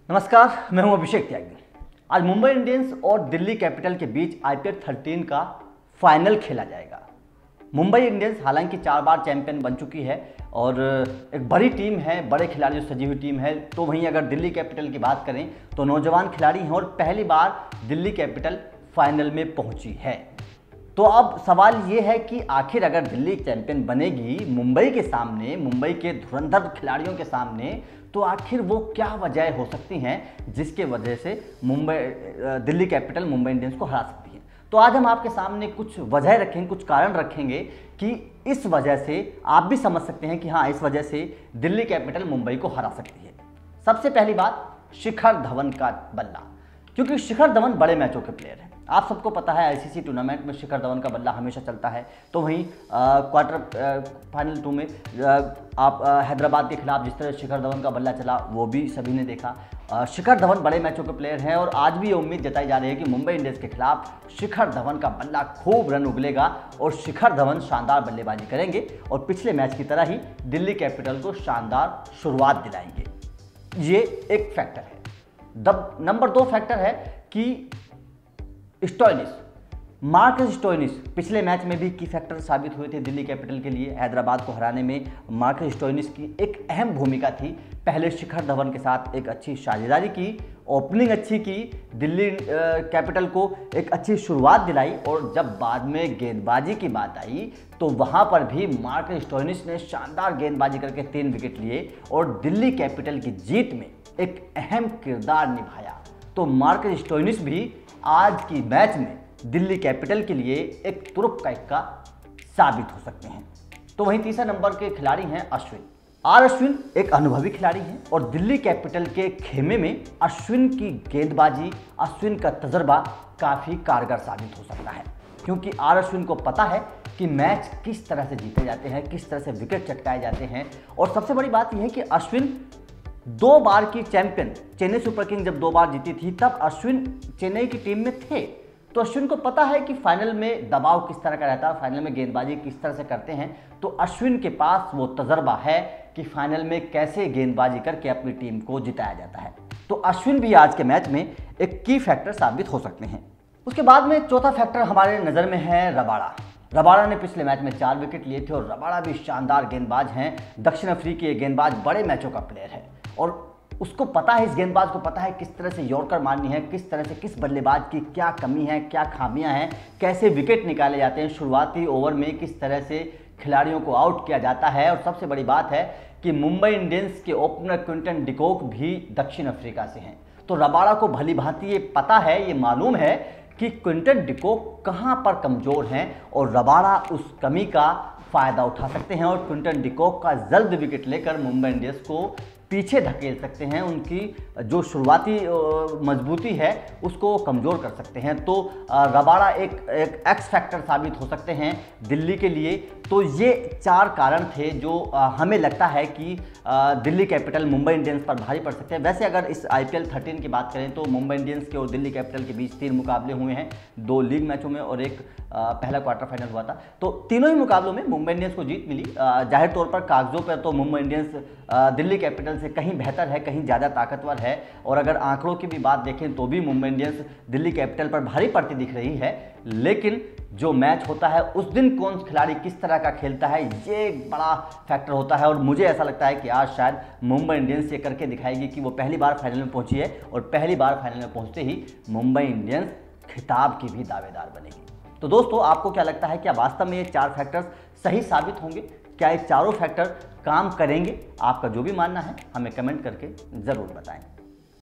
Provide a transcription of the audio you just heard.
नमस्कार, मैं हूं अभिषेक त्यागी। आज मुंबई इंडियंस और दिल्ली कैपिटल के बीच आईपीएल 13 का फाइनल खेला जाएगा। मुंबई इंडियंस हालांकि 4 बार चैंपियन बन चुकी है और एक बड़ी टीम है, बड़े खिलाड़ियों से सजी हुई टीम है। तो वहीं अगर दिल्ली कैपिटल की बात करें तो नौजवान खिलाड़ी हैं और पहली बार दिल्ली कैपिटल फाइनल में पहुंची है। तो अब सवाल ये है कि आखिर अगर दिल्ली चैंपियन बनेगी मुंबई के सामने, मुंबई के धुरंधर खिलाड़ियों के सामने, तो आखिर वो क्या वजह हो सकती हैं जिसके वजह से दिल्ली कैपिटल मुंबई इंडियंस को हरा सकती है। तो आज हम आपके सामने कुछ वजह रखेंगे, कुछ कारण रखेंगे कि इस वजह से आप भी समझ सकते हैं कि हाँ, इस वजह से दिल्ली कैपिटल मुंबई को हरा सकती है। सबसे पहली बात, शिखर धवन का बल्ला, क्योंकि शिखर धवन बड़े मैचों के प्लेयर हैं। आप सबको पता है आईसीसी टूर्नामेंट में शिखर धवन का बल्ला हमेशा चलता है। तो वहीं क्वार्टर फाइनल 2 में आप हैदराबाद के खिलाफ जिस तरह शिखर धवन का बल्ला चला वो भी सभी ने देखा। शिखर धवन बड़े मैचों के प्लेयर हैं और आज भी ये उम्मीद जताई जा रही है कि मुंबई इंडियंस के खिलाफ शिखर धवन का बल्ला खूब रन उगलेगा और शिखर धवन शानदार बल्लेबाजी करेंगे और पिछले मैच की तरह ही दिल्ली कैपिटल को शानदार शुरुआत दिलाएंगे। ये एक फैक्टर है। नंबर 2 फैक्टर है कि स्टोइनिस, मार्कस स्टोइनिस पिछले मैच में भी की फैक्टर साबित हुए थे दिल्ली कैपिटल के लिए। हैदराबाद को हराने में मार्कस स्टोइनिस की एक अहम भूमिका थी। पहले शिखर धवन के साथ एक अच्छी साझेदारी की, ओपनिंग अच्छी की, दिल्ली कैपिटल को एक अच्छी शुरुआत दिलाई और जब बाद में गेंदबाजी की बात आई तो वहां पर भी मार्कस स्टोइनिस ने शानदार गेंदबाजी करके 3 विकेट लिए और दिल्ली कैपिटल की जीत में एक अहम किरदार निभाया। तो मार्कस स्टोइनिस भी आज की मैच में दिल्ली कैपिटल के लिए एक तुरुप का इक्का साबित हो सकते हैं। तो वहीं तीसरा नंबर के खिलाड़ी हैं अश्विन। अश्विन एक अनुभवी खिलाड़ी हैं और दिल्ली कैपिटल के खेमे में अश्विन की गेंदबाजी, अश्विन का तजर्बा काफ़ी कारगर साबित हो सकता है, क्योंकि अश्विन को पता है कि मैच किस तरह से जीते जाते हैं, किस तरह से विकेट चटकाए जाते हैं। और सबसे बड़ी बात यह है कि अश्विन 2 बार की चैंपियन चेन्नई सुपर किंग जब 2 बार जीती थी तब अश्विन चेन्नई की टीम में थे। तो अश्विन को पता है कि फाइनल में दबाव किस तरह का रहता है, फाइनल में गेंदबाजी किस तरह से करते हैं। तो अश्विन के पास वो तजर्बा है कि फाइनल में कैसे गेंदबाजी करके अपनी टीम को जिताया जाता है। तो अश्विन भी आज के मैच में एक की फैक्टर साबित हो सकते हैं। उसके बाद में चौथा फैक्टर हमारे नज़र में है रबाड़ा। रबाड़ा ने पिछले मैच में 4 विकेट लिए थे और रबाड़ा भी शानदार गेंदबाज हैं। दक्षिण अफ्रीकी गेंदबाज बड़े मैचों का प्लेयर है और उसको पता है, इस गेंदबाज को पता है किस तरह से यॉर्कर मारनी है, किस तरह से किस बल्लेबाज की क्या कमी है, क्या खामियां हैं, कैसे विकेट निकाले जाते हैं, शुरुआती ओवर में किस तरह से खिलाड़ियों को आउट किया जाता है। और सबसे बड़ी बात है कि मुंबई इंडियंस के ओपनर क्विंटन डिकॉक भी दक्षिण अफ्रीका से हैं। तो रबाड़ा को भली भांति ये पता है, ये मालूम है कि क्विंटन डिकॉक कहां पर कमज़ोर हैं और रबाड़ा उस कमी का फ़ायदा उठा सकते हैं और क्विंटन डिकॉक का जल्द विकेट लेकर मुंबई इंडियंस को पीछे धकेल सकते हैं, उनकी जो शुरुआती मजबूती है उसको कमज़ोर कर सकते हैं। तो रबाड़ा एक एक्स फैक्टर साबित हो सकते हैं दिल्ली के लिए। तो ये 4 कारण थे जो हमें लगता है कि दिल्ली कैपिटल मुंबई इंडियंस पर भारी पड़ सकते हैं। वैसे अगर इस आईपीएल 13 की बात करें तो मुंबई इंडियंस के और दिल्ली कैपिटल के बीच 3 मुकाबले हुए हैं, 2 लीग मैचों में और एक पहला क्वार्टर फाइनल हुआ था। तो तीनों ही मुकाबलों में मुंबई इंडियंस को जीत मिली। जाहिर तौर पर कागजों पर तो मुंबई इंडियंस दिल्ली कैपिटल से कहीं बेहतर है, कहीं ज़्यादा ताकतवर है। और अगर आंकड़ों की भी बात देखें तो भी मुंबई इंडियंस दिल्ली कैपिटल पर भारी पड़ती दिख रही है। लेकिन जो मैच होता है उस दिन कौन खिलाड़ी किस तरह का खेलता है, ये एक बड़ा फैक्टर होता है। और मुझे ऐसा लगता है कि आज शायद मुंबई इंडियंस ये करके दिखाएगी कि वो पहली बार फाइनल में पहुंची है और पहली बार फाइनल में पहुंचते ही मुंबई इंडियंस खिताब की भी दावेदार बनेगी। तो दोस्तों, आपको क्या लगता है, क्या वास्तव में ये 4 फैक्टर्स सही साबित होंगे? क्या ये चारों फैक्टर काम करेंगे? आपका जो भी मानना है हमें कमेंट करके ज़रूर बताएं।